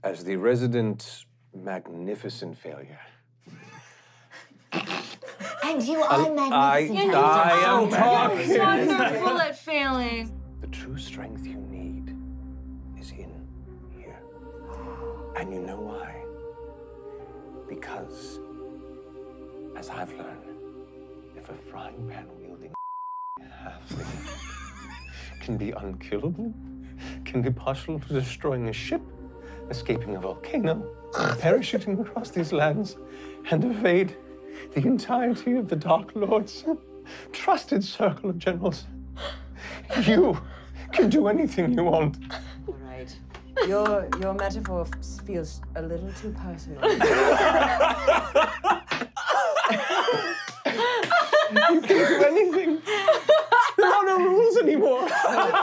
As the resident magnificent failure. And you are magnificent. I am talking. Wonderful at failing. The true strength you need is in here. And you know why? Because, as I've learned, if a frying pan wielding halfling can be unkillable, can be partial to destroying a ship, escaping a volcano, parachuting across these lands, and evade the entirety of the Dark Lord's trusted circle of generals, you can do anything you want. All right. Your metaphor feels a little too personal. You can do anything.